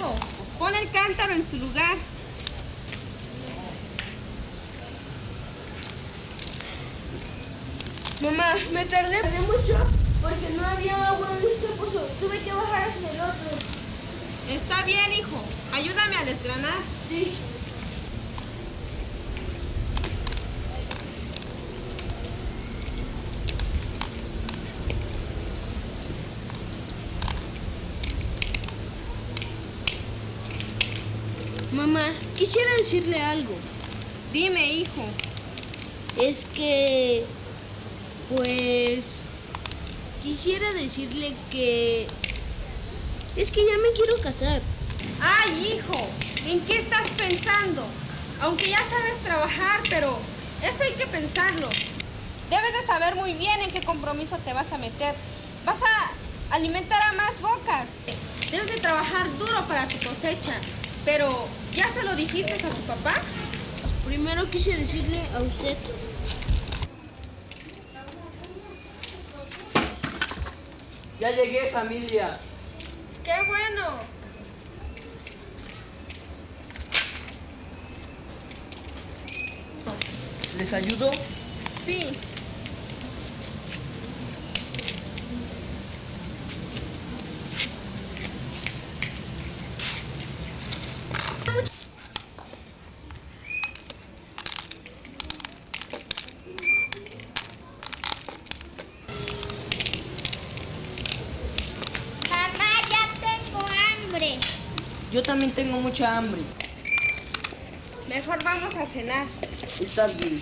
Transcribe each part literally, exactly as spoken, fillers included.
hijo, pon el cántaro en su lugar. Mamá, me tardé mucho porque no había agua en este pozo. Tuve que bajar hacia el otro. Está bien, hijo. Ayúdame a desgranar. Sí. Mamá, quisiera decirle algo. Dime, hijo. Es que, pues, quisiera decirle que... Es que ya me quiero casar. ¡Ay, hijo! ¿En qué estás pensando? Aunque ya sabes trabajar, pero eso hay que pensarlo. Debes de saber muy bien en qué compromiso te vas a meter. Vas a alimentar a más bocas. Debes de trabajar duro para tu cosecha. Pero, ¿ya se lo dijiste a tu papá? Primero quise decirle a usted. Ya llegué, familia. ¡Qué bueno! ¿Les ayudo? Sí. Yo también tengo mucha hambre. Mejor vamos a cenar. Está bien.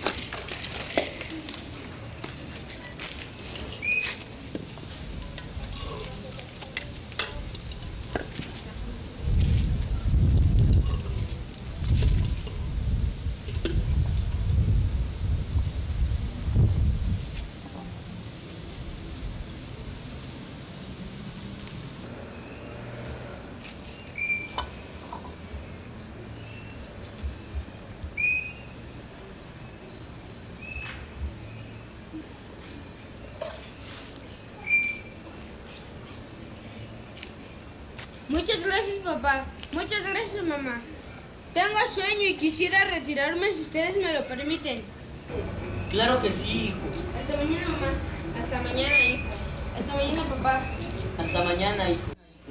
Muchas gracias, papá. Muchas gracias, mamá. Tengo sueño y quisiera retirarme si ustedes me lo permiten. Claro que sí, hijo. Hasta mañana, mamá. Hasta mañana, hijo. Hasta mañana, papá. Hasta mañana, hijo.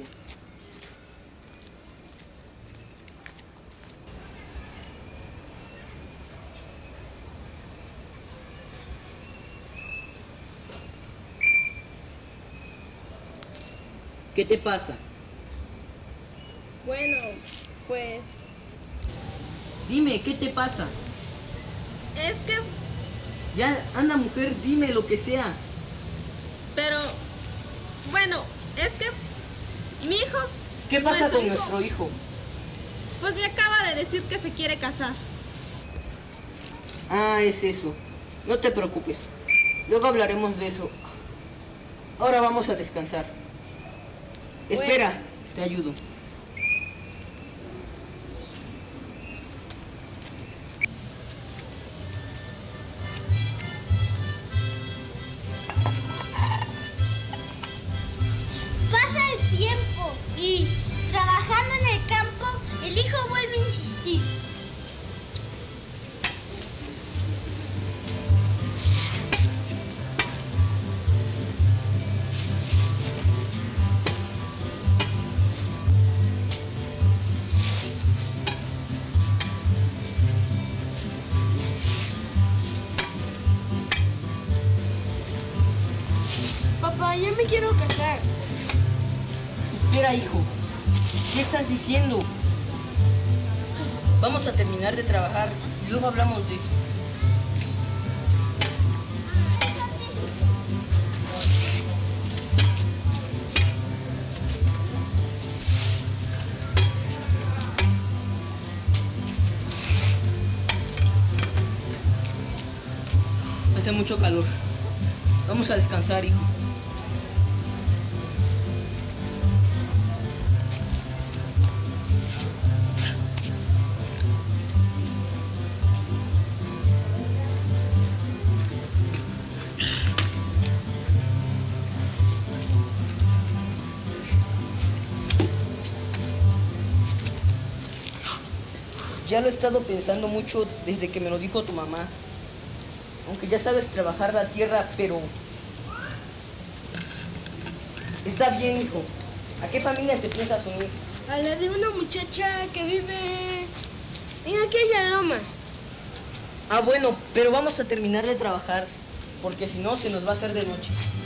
¿Qué te pasa? Bueno, pues... Dime, ¿qué te pasa? Es que... Ya, anda, mujer, dime lo que sea. Pero... Bueno, es que... Mi hijo... ¿Qué pasa nuestro con hijo, nuestro hijo? Pues me acaba de decir que se quiere casar. Ah, es eso. No te preocupes. Luego hablaremos de eso. Ahora vamos a descansar. Bueno. Espera, te ayudo. Pasa el tiempo y, trabajando en el campo, el hijo vuelve a insistir. Papá, ya me quiero casar. Espera, hijo. ¿Qué estás diciendo? Vamos a terminar de trabajar y luego hablamos de eso. Hace mucho calor. Vamos a descansar, hijo. Ya lo he estado pensando mucho desde que me lo dijo tu mamá. Aunque ya sabes trabajar la tierra, pero... Está bien, hijo. ¿A qué familia te piensas unir? A la de una muchacha que vive en aquella loma. Ah, bueno, pero vamos a terminar de trabajar, porque si no se nos va a hacer de noche.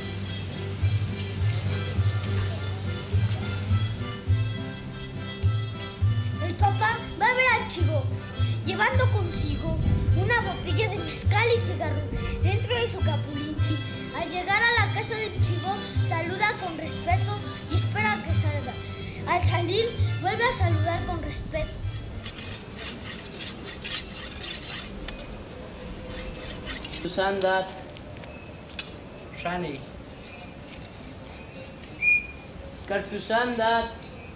El papá va a ver al chivo, llevando consigo una botella de mezcal y cigarro dentro de su capulín. Al llegar a la casa del chivo, saluda con respeto y espera a que salga. Al salir, vuelve a saludar con respeto. Sandat, Shani, Kartusandat,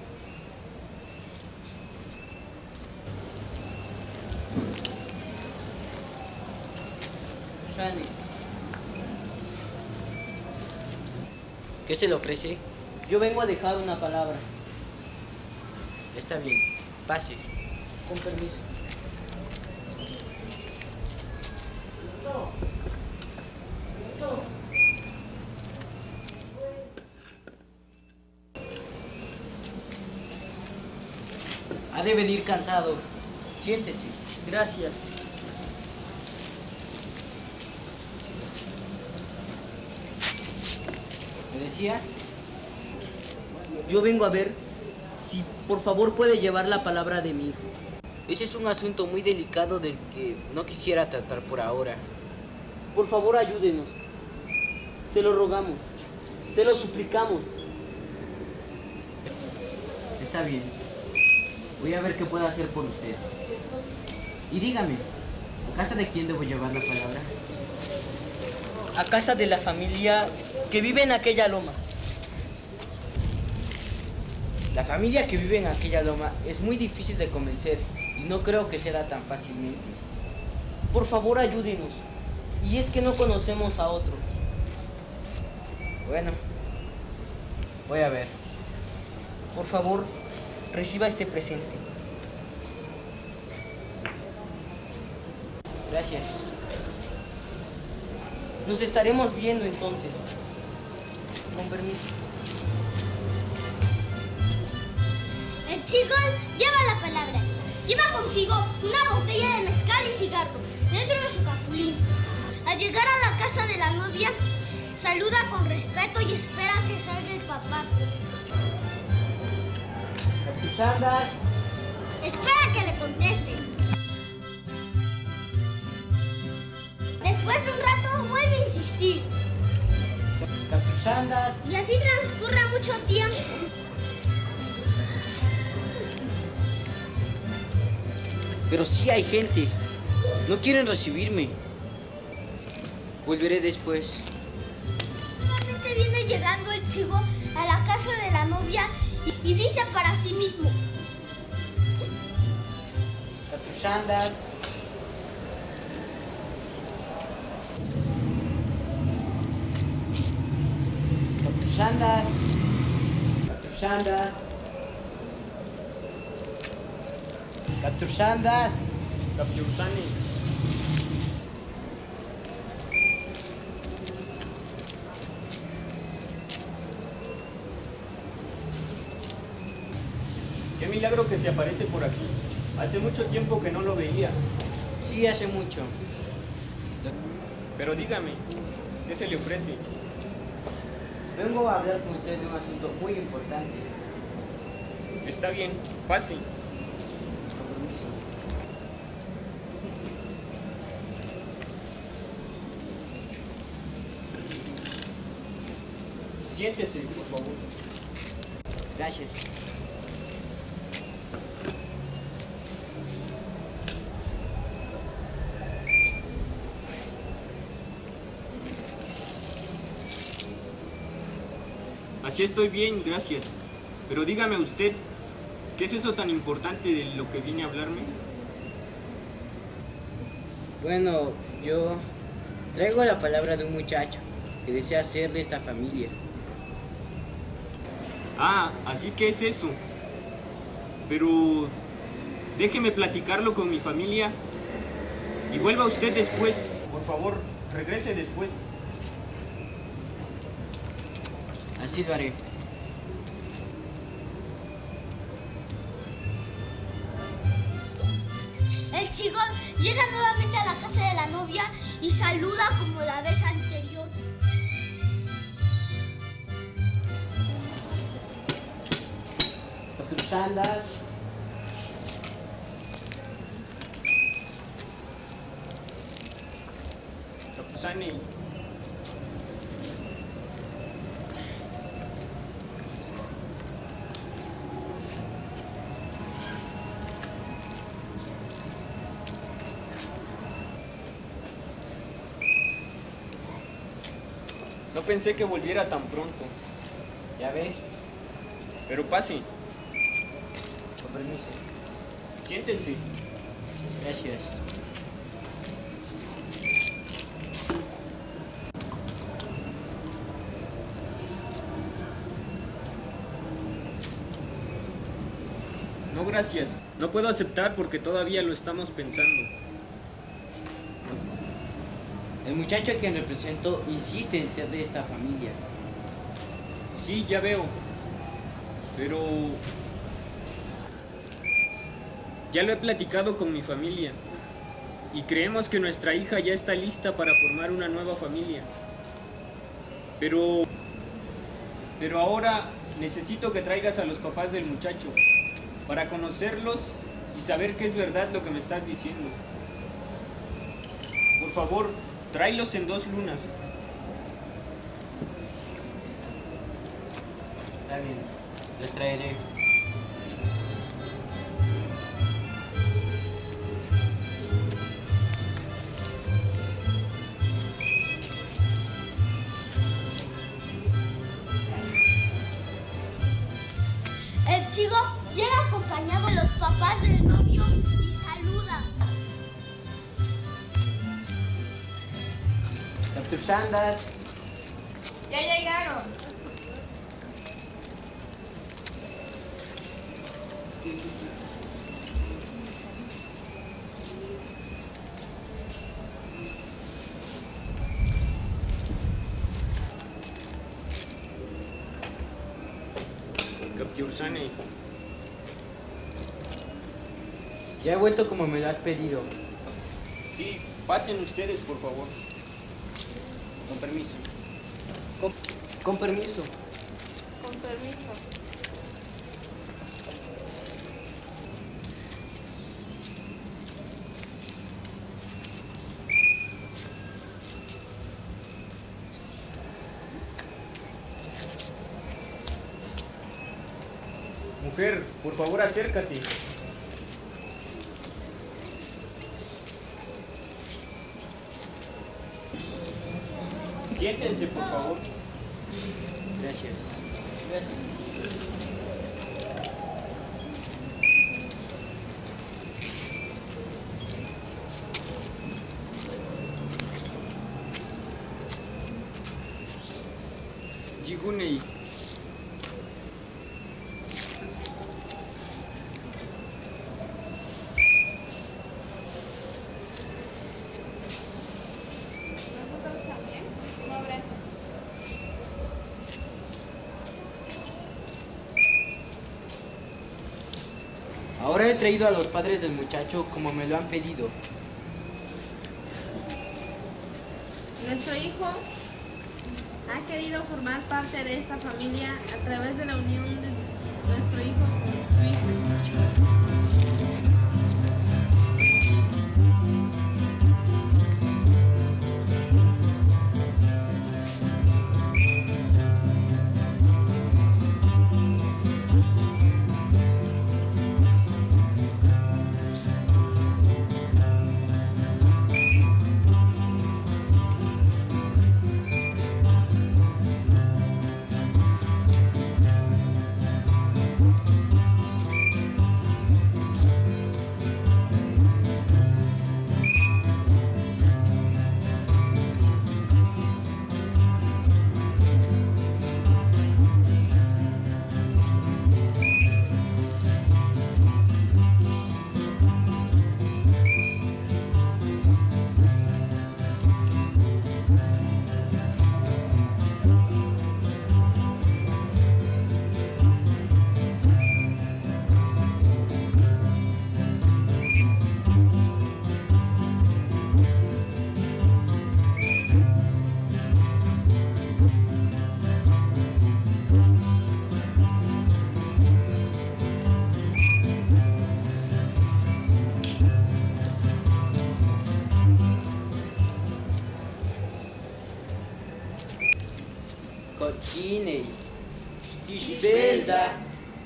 Shani. ¿Qué se le ofrece? Yo vengo a dejar una palabra. Está bien, pase. Con permiso. Ha de venir cansado. Siéntese. Gracias. ¿Me decía? Yo vengo a ver si por favor puede llevar la palabra de mi hijo. Ese es un asunto muy delicado del que no quisiera tratar por ahora. Por favor, ayúdenos. Se lo rogamos. Se lo suplicamos. Está bien. Voy a ver qué puedo hacer por usted. Y dígame, ¿a casa de quién debo llevar la palabra? A casa de la familia que vive en aquella loma. La familia que vive en aquella loma es muy difícil de convencer y no creo que será tan fácilmente. Por favor, ayúdenos. Y es que no conocemos a otro. Bueno, voy a ver. Por favor, reciba este presente. Gracias. Nos estaremos viendo entonces. Con permiso. El chico lleva la palabra. Lleva consigo una botella de mezcal y cigarro dentro de su capulín. Al llegar a la casa de la novia, saluda con respeto y espera que salga el papá. Capitana. Espera que le conteste. Después de un rato vuelve a insistir. Capitana. Y así transcurre mucho tiempo. Pero sí hay gente. No quieren recibirme. Volveré después. Finalmente viene llegando el chivo a la casa de la novia y, y dice para sí mismo. Capitana. Capitana. Capitana. Capitana. Capitani. Qué milagro que se aparece por aquí. Hace mucho tiempo que no lo veía. Sí, hace mucho. Pero dígame, ¿qué se le ofrece? Vengo a hablar con usted de un asunto muy importante. Está bien, pase. Siéntese, por favor. Gracias. Así estoy bien, gracias. Pero dígame usted, ¿qué es eso tan importante de lo que viene a hablarme? Bueno, yo traigo la palabra de un muchacho que desea ser de esta familia. Ah, así que es eso. Pero déjeme platicarlo con mi familia y vuelva usted después. Por favor, regrese después. Así lo haré. El chico llega nuevamente a la casa de la novia y saluda como la vez anterior. Doctor Sanders. Capuzani. No pensé que volviera tan pronto. ¿Ya ves? Pero pase, Con permiso. siéntense. Gracias. No, gracias. No puedo aceptar porque todavía lo estamos pensando. El muchacho a quien represento insiste en ser de esta familia. Sí, ya veo. Pero... ya lo he platicado con mi familia. Y creemos que nuestra hija ya está lista para formar una nueva familia. Pero... pero ahora necesito que traigas a los papás del muchacho para conocerlos y saber que es verdad lo que me estás diciendo. Por favor, tráelos en dos lunas. Está bien, los traeré. El chico llega acompañado de los papás del novio y saluda. Doctor Sanders. Ya llegaron. Capuzani. Ya he vuelto como me lo has pedido. Sí, pasen ustedes, por favor. Con permiso. Con, con permiso. Con permiso. Mujer, por favor, acércate. Siéntense, por favor. Gracias. Yigunei. ¿Nosotros también? No, gracias. Ahora he traído a los padres del muchacho como me lo han pedido. Nuestro hijo ha querido formar parte de esta familia a través de la unión de nuestro hijo con su hija. Ginei. Gisbelda.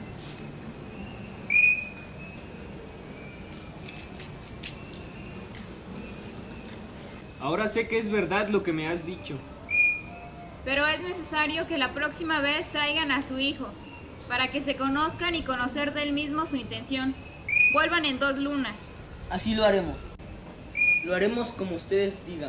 Ahora sé que es verdad lo que me has dicho. Pero es necesario que la próxima vez traigan a su hijo, para que se conozcan y conocer del mismo su intención. Vuelvan en dos lunas. Así lo haremos. Lo haremos como ustedes digan.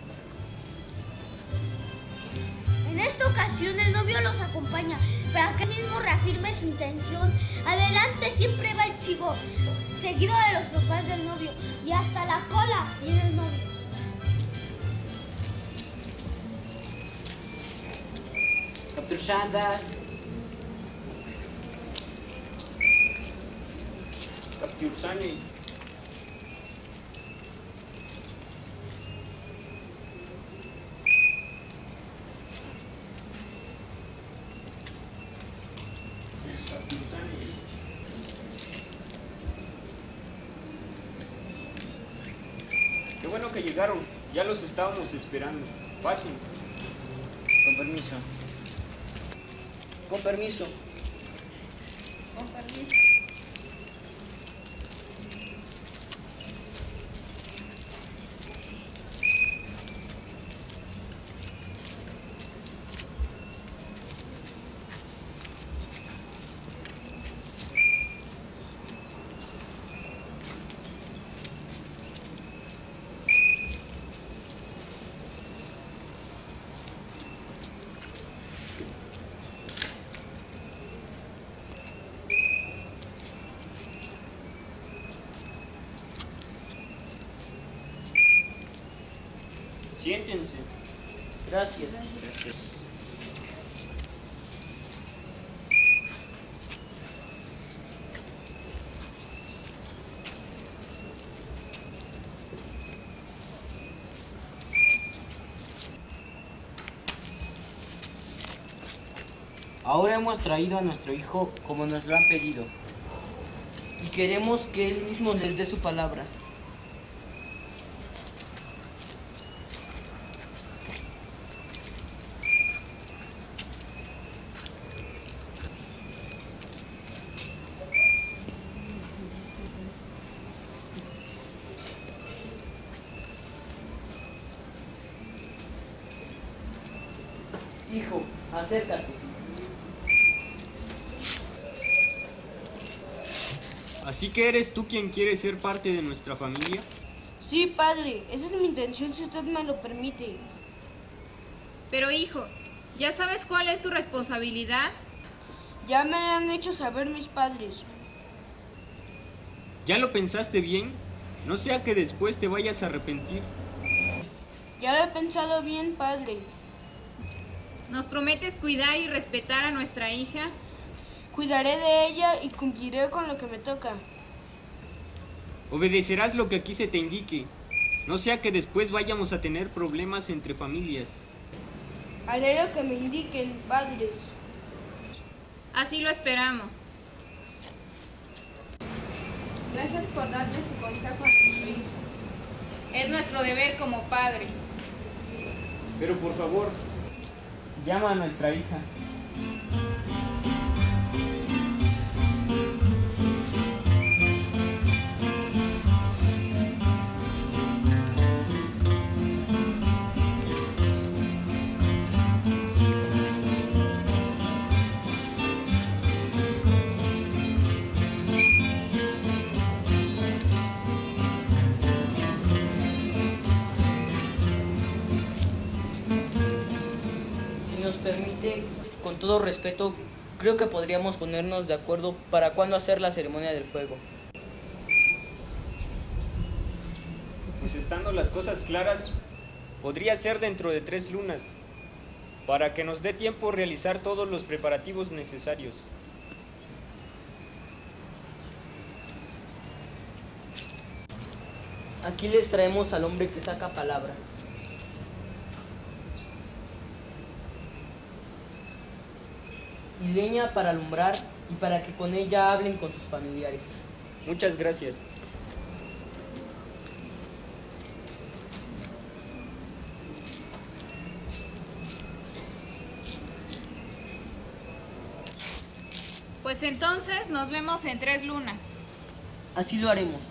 En esta ocasión el novio los acompaña para que él mismo reafirme su intención. Adelante siempre va el chivo, seguido de los papás del novio, y hasta la cola viene el novio. Capturshanda. Captursani. Qué bueno que llegaron. Ya los estábamos esperando. Pasen. Con permiso. Con permiso. Con permiso. Siéntense. Gracias. Ahora hemos traído a nuestro hijo como nos lo han pedido. Y queremos que él mismo les dé su palabra. Hijo, acércate. ¿Así que eres tú quien quiere ser parte de nuestra familia? Sí, padre, esa es mi intención si usted me lo permite. Pero hijo, ¿ya sabes cuál es tu responsabilidad? Ya me han hecho saber mis padres. ¿Ya lo pensaste bien? No sea que después te vayas a arrepentir. Ya lo he pensado bien, padre. ¿Nos prometes cuidar y respetar a nuestra hija? Cuidaré de ella y cumpliré con lo que me toca. Obedecerás lo que aquí se te indique. No sea que después vayamos a tener problemas entre familias. Haré lo que me indiquen, padres. Así lo esperamos. Gracias por darle su consejo a nuestro hijo. Es nuestro deber como padres. Pero por favor, llama a nuestra hija. Permite, con todo respeto, creo que podríamos ponernos de acuerdo para cuándo hacer la ceremonia del fuego. Pues estando las cosas claras, podría ser dentro de tres lunas, para que nos dé tiempo realizar todos los preparativos necesarios. Aquí les traemos al hombre que saca palabra. Y leña para alumbrar y para que con ella hablen con sus familiares. Muchas gracias. Pues entonces nos vemos en tres lunas. Así lo haremos.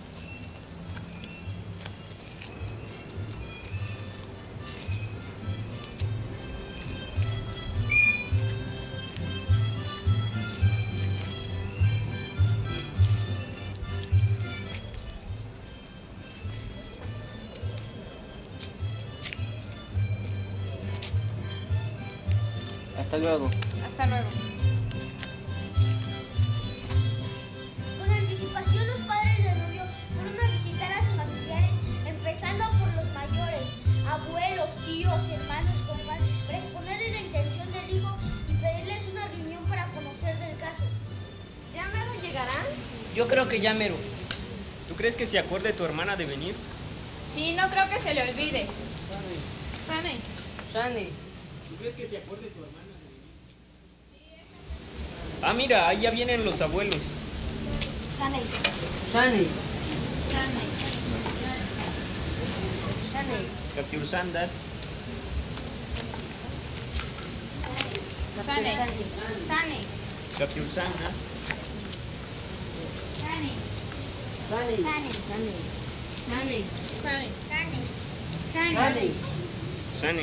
Hasta luego. Hasta luego. Con anticipación los padres del novio fueron a visitar a sus familiares, empezando por los mayores, abuelos, tíos, hermanos, compadres, para exponerles la intención del hijo y pedirles una reunión para conocer del caso. ¿Ya mero llegarán? Yo creo que ya mero. ¿Tú crees que se acuerde tu hermana de venir? Sí, no creo que se le olvide. Sane. Sane. ¿Tú crees que se acuerde tu hermana? Ah, mira, ahí ya vienen los abuelos. Sane. Sane. Captur Sanda. Sane. Sane. Captur Sanda. Sane. Sane. Sane. Sane. Sane. Sane. Sane. Sane.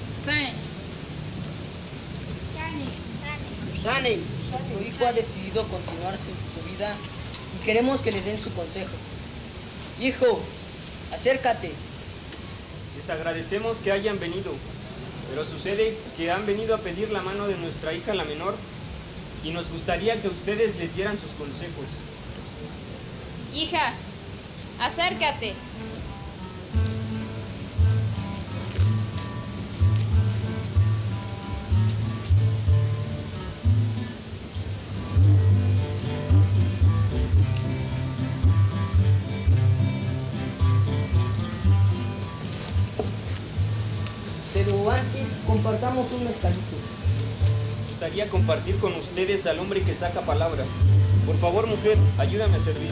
Sane. Tu hijo ha decidido continuar su, su vida y queremos que le den su consejo. Hijo, acércate. Les agradecemos que hayan venido, pero sucede que han venido a pedir la mano de nuestra hija la menor y nos gustaría que ustedes les dieran sus consejos. Hija, acércate. Pero antes compartamos un mezcalito. Me gustaría compartir con ustedes al hombre que saca palabra. Por favor, mujer, ayúdame a servir.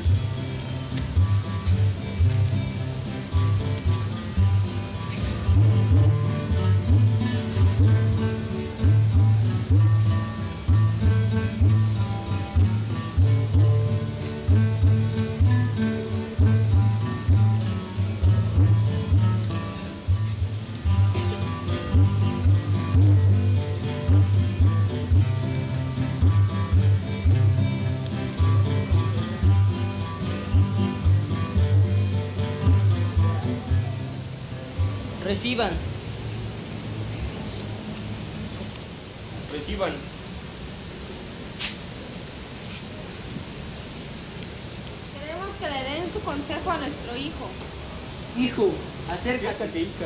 Reciban. Reciban. Queremos que le den su consejo a nuestro hijo. Hijo, acércate. Acércate, hija.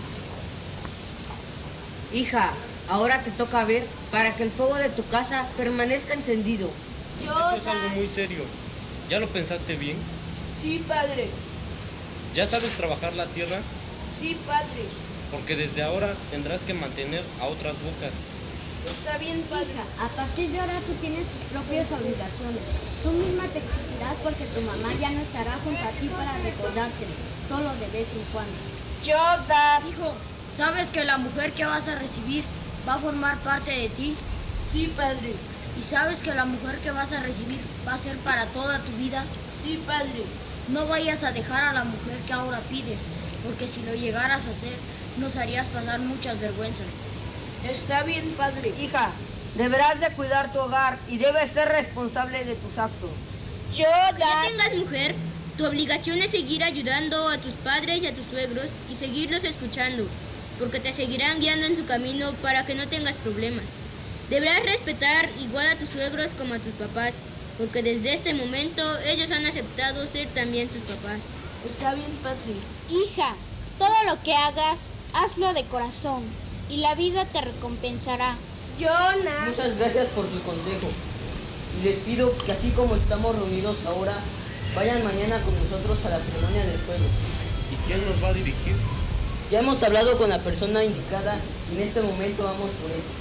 Hija, ahora te toca ver para que el fuego de tu casa permanezca encendido. Esto es algo muy serio. ¿Ya lo pensaste bien? Sí, padre. ¿Ya sabes trabajar la tierra? Sí, padre. Porque desde ahora tendrás que mantener a otras bocas. Está bien, padre. Hija, a partir de ahora tú tienes tus propias obligaciones. Tú misma te exigirás porque tu mamá ya no estará junto a ti para recordarte, solo de vez en cuando. Yo, Dad. Hijo, ¿sabes que la mujer que vas a recibir va a formar parte de ti? Sí, padre. ¿Y sabes que la mujer que vas a recibir va a ser para toda tu vida? Sí, padre. No vayas a dejar a la mujer que ahora pides, porque si lo llegaras a hacer, nos harías pasar muchas vergüenzas. Está bien, padre. Hija, deberás de cuidar tu hogar y debes ser responsable de tus actos. Yo, Ya Dad. tengas mujer, tu obligación es seguir ayudando a tus padres y a tus suegros y seguirlos escuchando, porque te seguirán guiando en tu camino para que no tengas problemas. Deberás respetar igual a tus suegros como a tus papás, porque desde este momento ellos han aceptado ser también tus papás. Está bien, padre. Hija, todo lo que hagas, hazlo de corazón y la vida te recompensará. Jonah. Muchas gracias por su consejo. Y les pido que así como estamos reunidos ahora, vayan mañana con nosotros a la ceremonia del fuego. ¿Y quién nos va a dirigir? Ya hemos hablado con la persona indicada y en este momento vamos por él.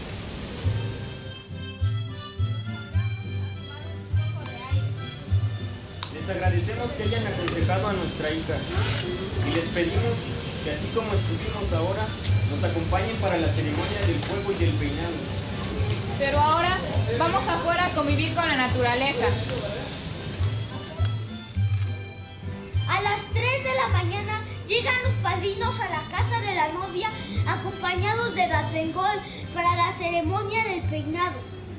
Les agradecemos que hayan aconsejado a nuestra hija y les pedimos que así como estuvimos ahora, nos acompañen para la ceremonia del fuego y del peinado. Pero ahora vamos afuera a convivir con la naturaleza. A las tres de la mañana llegan los padrinos a la casa de la novia acompañados de Gatengol para la ceremonia del peinado.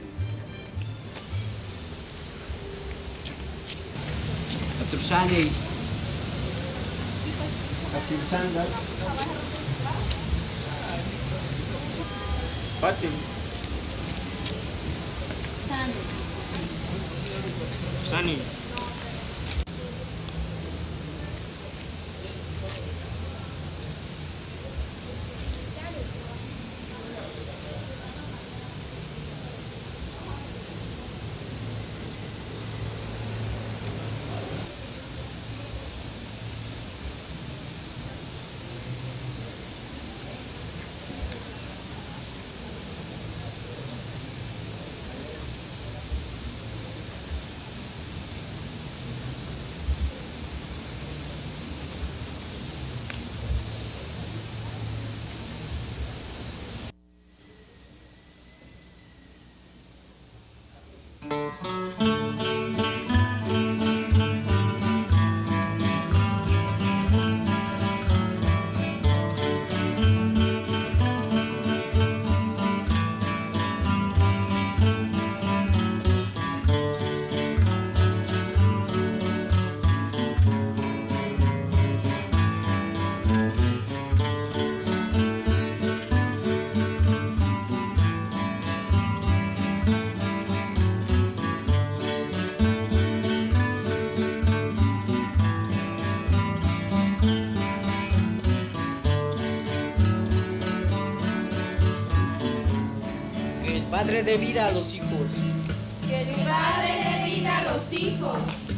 Atrusani. Atrusanga. Pasen. Sani. Padre de vida a los hijos. Que el Padre dé vida a los hijos.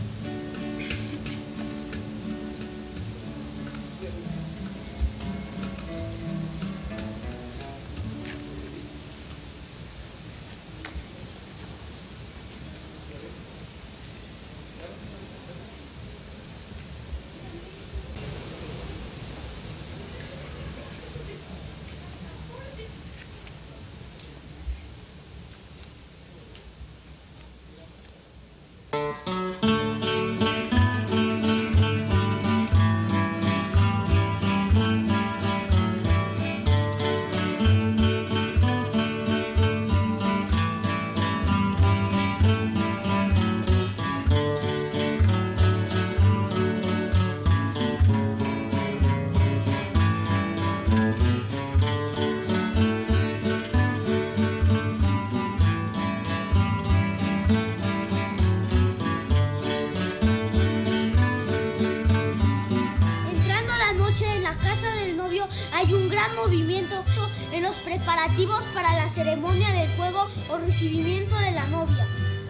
Hay un gran movimiento en los preparativos para la ceremonia del fuego o recibimiento de la novia.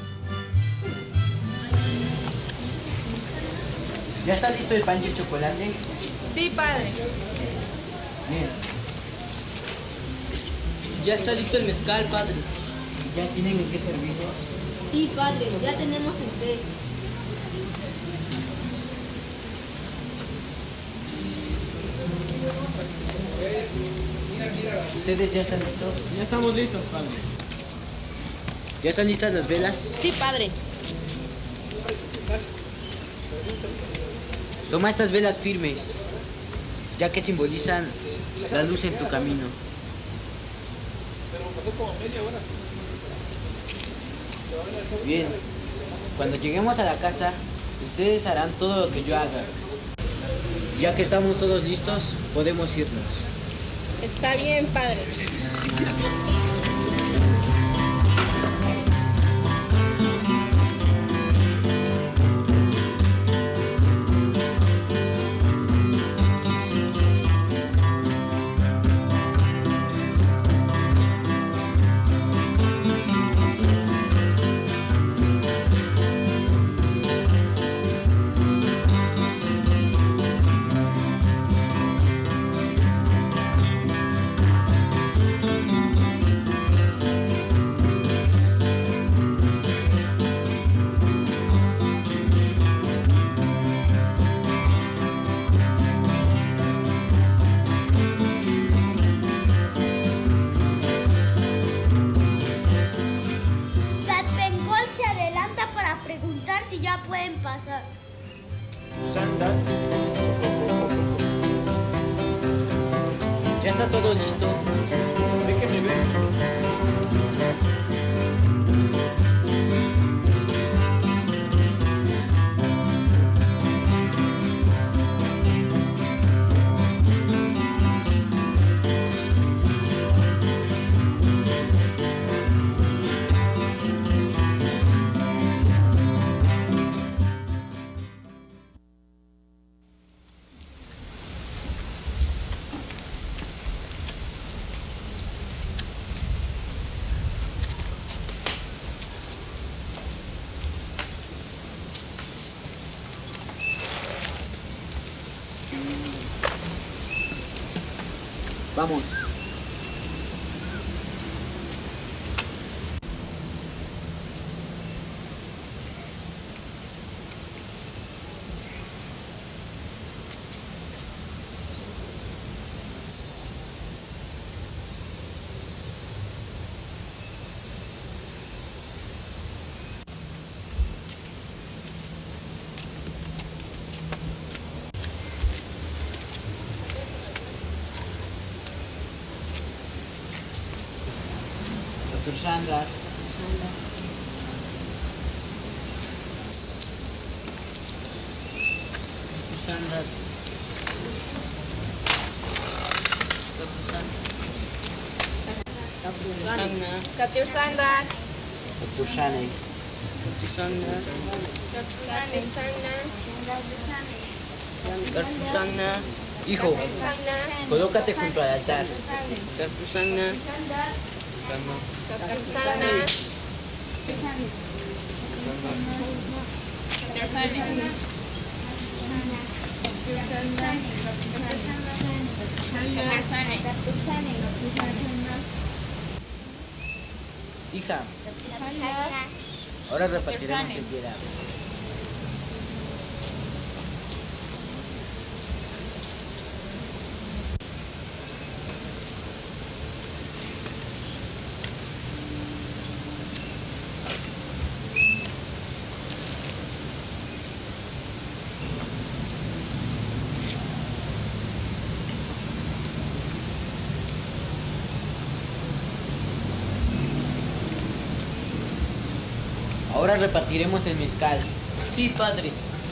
¿Ya está listo el pan y el chocolate? Sí, padre. Bien. Ya está listo el mezcal, padre. ¿Ya tienen en qué servirlo? Sí, padre, ya tenemos el té. ¿Ustedes ya están listos? Ya estamos listos, padre. ¿Ya están listas las velas? Sí, padre. Toma estas velas firmes, ya que simbolizan la luz en tu camino. Bien, cuando lleguemos a la casa, ustedes harán todo lo que yo haga. Ya que estamos todos listos, podemos irnos. Está bien, padre. está todo listo. Déjeme ver. Vamos. Doctor Sandra. Sandra. Doctor Sandra. Doctor Shane. Doctor Sandra. Doctor Sandra. Doctor Sandra. Hijo, colócate junto al altar. Doctor Sandra. Doctor Sandra. Hija, ahora repartiremos en piedad. Ahora repartiremos el mezcal. Sí, padre.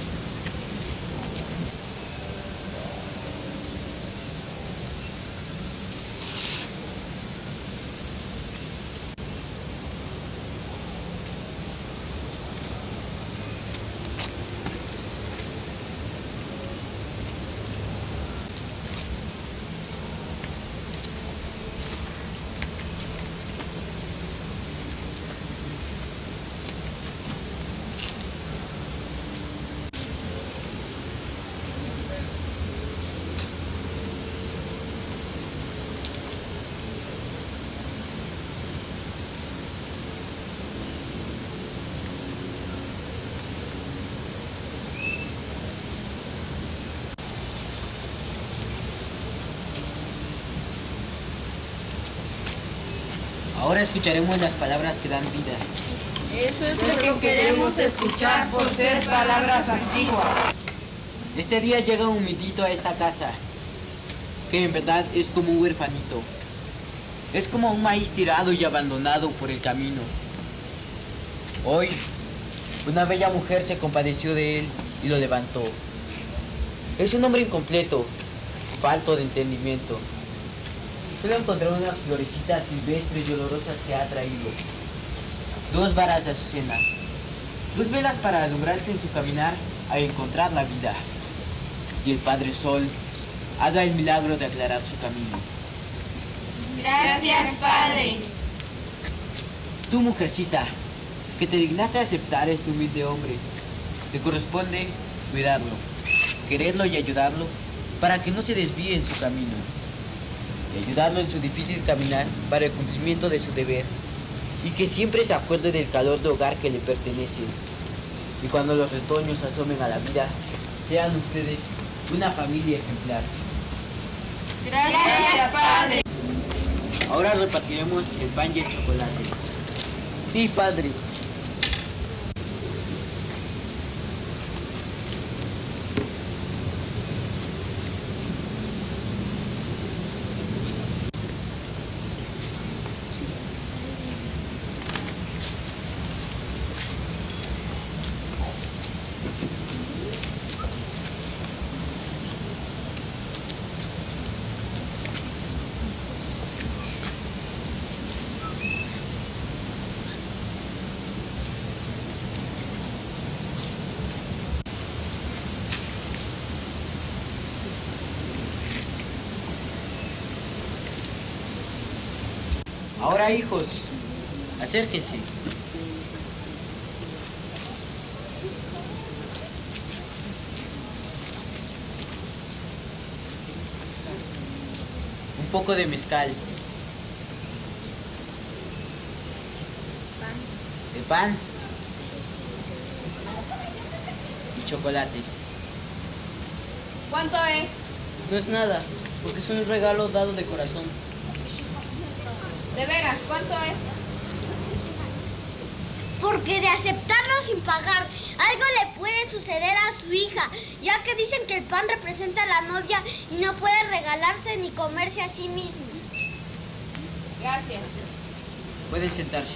Ahora escucharemos las palabras que dan vida. Eso es lo que queremos escuchar por ser palabras antiguas. Este día llega un humildito a esta casa, que en verdad es como un huerfanito. Es como un maíz tirado y abandonado por el camino. Hoy, una bella mujer se compadeció de él y lo levantó. Es un hombre incompleto, falto de entendimiento. Solo encontré unas florecitas silvestres y olorosas que ha traído. Dos varas de azucena. Dos velas para alumbrarse en su caminar a encontrar la vida. Y el Padre Sol haga el milagro de aclarar su camino. Gracias, Padre. Tú, mujercita, que te dignaste a aceptar a este humilde hombre, te corresponde cuidarlo, quererlo y ayudarlo para que no se desvíe en su camino. Y ayudarlo en su difícil caminar para el cumplimiento de su deber. Y que siempre se acuerde del calor de hogar que le pertenece. Y cuando los retoños asomen a la vida, sean ustedes una familia ejemplar. Gracias, Padre. Ahora repartiremos el pan y el chocolate. Sí, padre. Ahora, hijos, acérquense. Un poco de mezcal. De pan. Y chocolate. ¿Cuánto es? No es nada, porque es un regalo dado de corazón. De veras, ¿cuánto es? Porque de aceptarlo sin pagar, algo le puede suceder a su hija, ya que dicen que el pan representa a la novia y no puede regalarse ni comerse a sí mismo. Gracias. Pueden sentarse.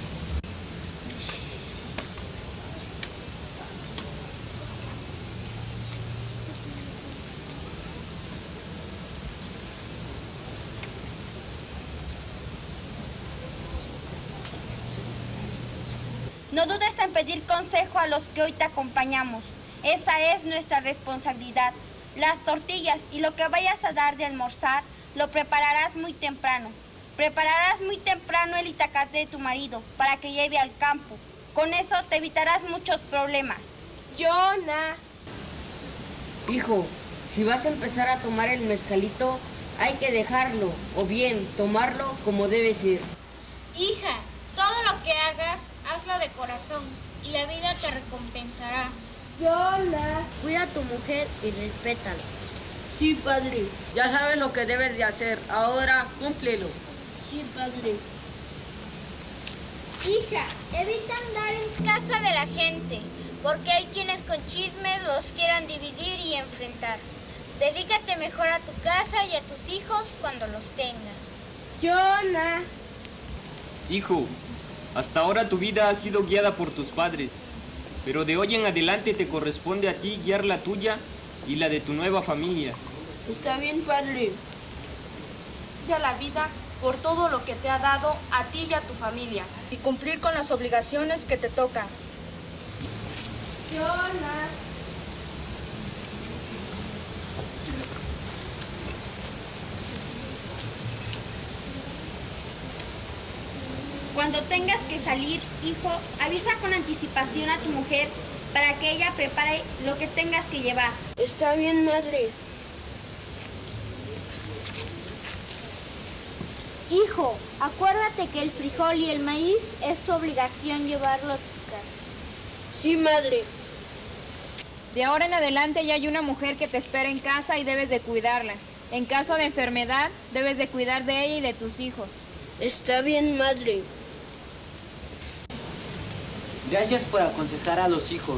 No dudes en pedir consejo a los que hoy te acompañamos. Esa es nuestra responsabilidad. Las tortillas y lo que vayas a dar de almorzar lo prepararás muy temprano. Prepararás muy temprano el itacate de tu marido para que lleve al campo. Con eso te evitarás muchos problemas. Jonah. Hijo, si vas a empezar a tomar el mezcalito, hay que dejarlo, o bien tomarlo como debe ser. Hija, todo lo que hagas, hazlo de corazón y la vida te recompensará. Jonah, cuida a tu mujer y respétala. Sí, padre. Ya sabes lo que debes de hacer. Ahora, cúmplelo. Sí, padre. Hija, evita andar en casa de la gente, porque hay quienes con chismes los quieran dividir y enfrentar. Dedícate mejor a tu casa y a tus hijos cuando los tengas. Jonah. Hijo, hasta ahora tu vida ha sido guiada por tus padres, pero de hoy en adelante te corresponde a ti guiar la tuya y la de tu nueva familia. Está bien, padre. Ya la vida por todo lo que te ha dado a ti y a tu familia y cumplir con las obligaciones que te tocan. Jonah. Cuando tengas que salir, hijo, avisa con anticipación a tu mujer para que ella prepare lo que tengas que llevar. Está bien, madre. Hijo, acuérdate que el frijol y el maíz es tu obligación llevarlo a tu casa. Sí, madre. De ahora en adelante ya hay una mujer que te espera en casa y debes de cuidarla. En caso de enfermedad, debes de cuidar de ella y de tus hijos. Está bien, madre. Gracias por aconsejar a los hijos.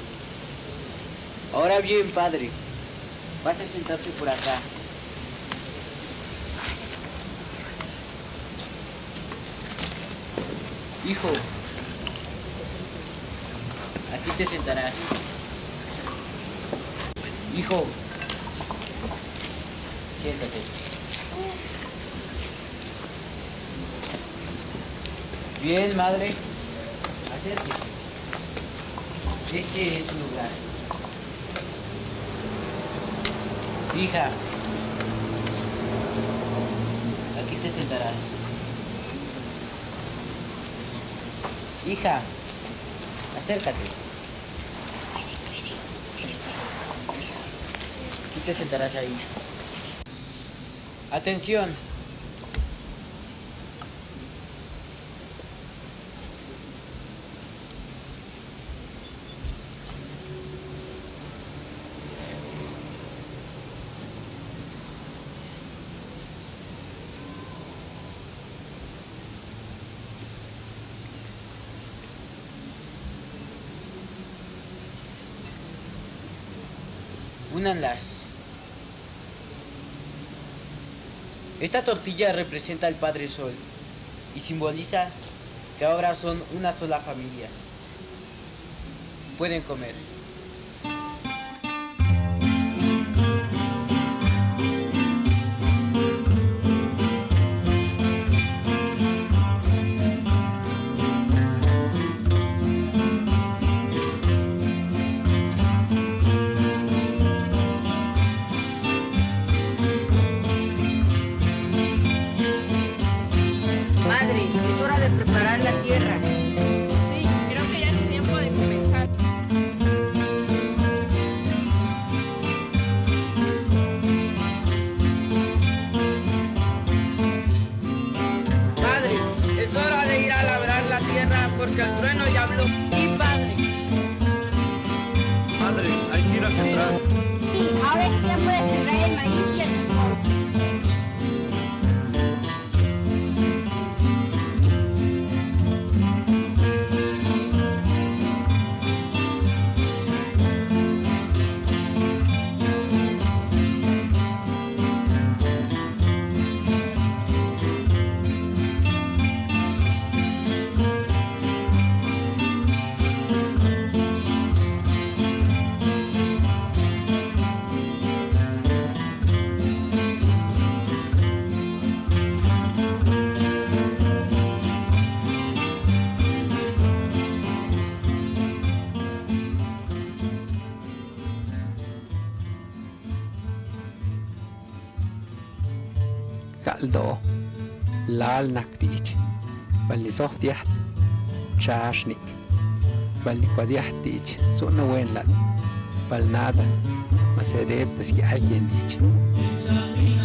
Ahora bien, padre, vas a sentarte por acá. Hijo, aquí te sentarás. Hijo, siéntate. Bien, madre. Acérquese. Este es su lugar. Hija, aquí te sentarás. Hija, acércate. Aquí te sentarás ahí. Atención. Únanlas. Esta tortilla representa al Padre Sol y simboliza que ahora son una sola familia. Pueden comer. maíz y el frijol. Kaldo lal naktich balisoh diah chashnik balikuadiahtich suna wenlat balnada maserep si alguien dich